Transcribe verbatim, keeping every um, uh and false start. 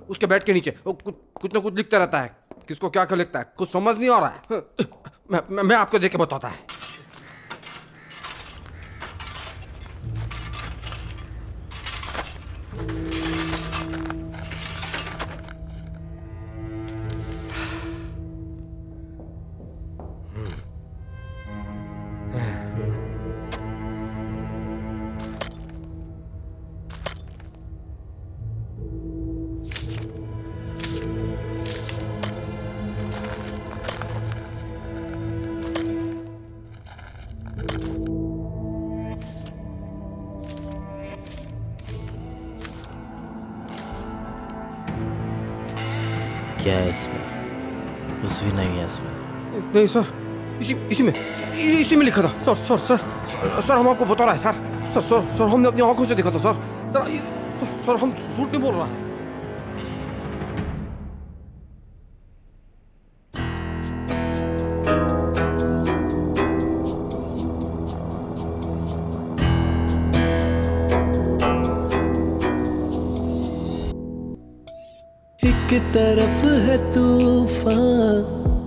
उसके बेड के नीचे वो कुछ कुछ ना कुछ लिखता रहता है। किसको क्या क्या लिखता है कुछ समझ नहीं आ रहा है। मैं, मैं, मैं आपको देख के बताता है। क्या है इसमें? कुछ भी नहीं है इसमें। नहीं सर, इसी इसी में इसी में लिखा था। Sir sir sir sir, sir हम आपको बता रहा है सर। सर सर सर हमने अपनी आंखों से देखा था सर। सर सर, सर हम झूठ नहीं बोल रहा है। एक तरफ है तूफान